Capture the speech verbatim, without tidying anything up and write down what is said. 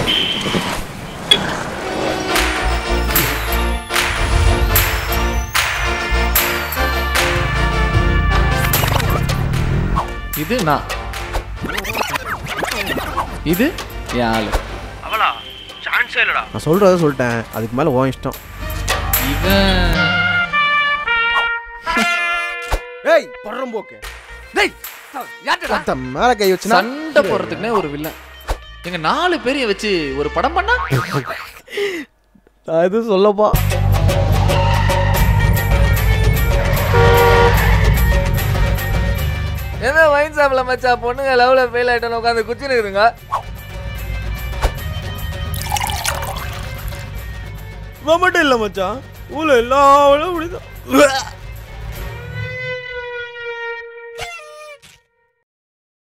இது நான், இது என் ஆளு. அவளா சான்ஸே இல்லடா. நான் சொல்றத சொல்லிட்டேன், அதுக்கு மேல உன் இஷ்டம். இவன் ஏய் பறம்போக்கு. டேய் யார்டா மேல கை வச்சு சண்டை போறதுக்குனே ஒரு வில்லன். எங்க நாலு பேரையும் வச்சு ஒரு படம் பண்ணா அது சொல்லப்பா. என்ன வைன் ஷாப்ல மச்சா பொண்ணுங்க லவ்ல ஃபெயில் ஆயிட்டோன்னு உட்காந்து குச்சின்னு இருக்குங்க. மட்டும் இல்ல மச்சான், ஊர்ல எல்லா முடிதான்.